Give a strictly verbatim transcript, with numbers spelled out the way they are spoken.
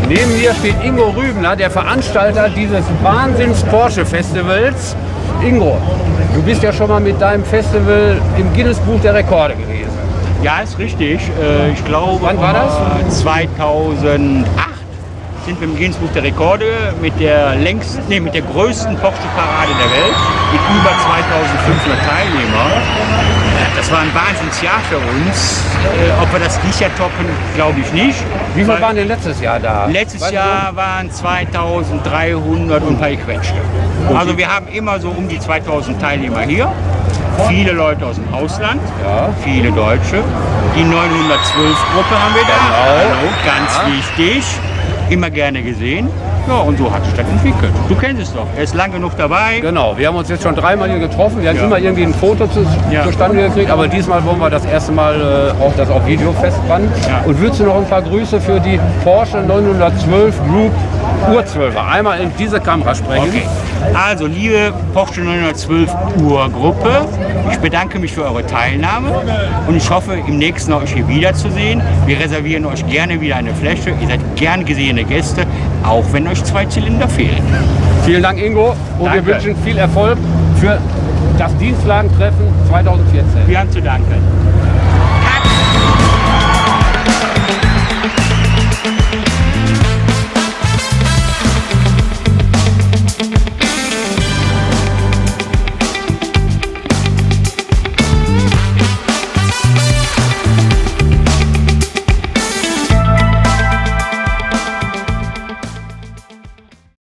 Neben mir steht Ingo Rübner, der Veranstalter dieses Wahnsinns-Porsche-Festivals. Ingo, du bist ja schon mal mit deinem Festival im Guinness-Buch der Rekorde gewesen. Ja, ist richtig. Ich glaube, wann war das? zweitausendacht sind wir im Guinness-Buch der Rekorde mit der längsten, nee, mit der größten Porsche-Parade der Welt mit über zweitausendfünfhundert Teilnehmern. Das war ein Wahnsinnsjahr für uns. Äh, ob wir das dieses Jahr toppen, glaube ich nicht. Wie viele waren denn letztes Jahr da? Letztes weißt Jahr du? waren zweitausenddreihundert und ein paar gequetschte. Also wir haben immer so um die zweitausend Teilnehmer hier. Viele Leute aus dem Ausland, ja. Viele Deutsche. Die neunhundertzwölf-Gruppe haben wir da. Genau. Hallo, ganz ja. wichtig. Immer gerne gesehen. Ja, und so hat sich das entwickelt. Du kennst es doch. Er ist lang genug dabei. Genau, wir haben uns jetzt schon dreimal hier getroffen. Wir haben Ja. immer irgendwie ein Foto zu, Ja. zustande gekriegt, aber diesmal wollen wir das erste Mal äh, auch das auf Video festbannen. Ja. Und würdest du noch ein paar Grüße für die Porsche neunhundertzwölf Group Urzwölfer einmal in diese Kamera sprechen? Okay. Also, liebe Porsche neunhundertzwölf Uhr-Gruppe, ich bedanke mich für eure Teilnahme und ich hoffe, im nächsten Jahr euch hier wiederzusehen. Wir reservieren euch gerne wieder eine Fläche. Ihr seid gern gesehene Gäste, auch wenn euch zwei Zylinder fehlen. Vielen Dank, Ingo, und Danke. wir wünschen viel Erfolg für das Dienstwagentreffen zweitausendvierzehn. Wir haben zu danken.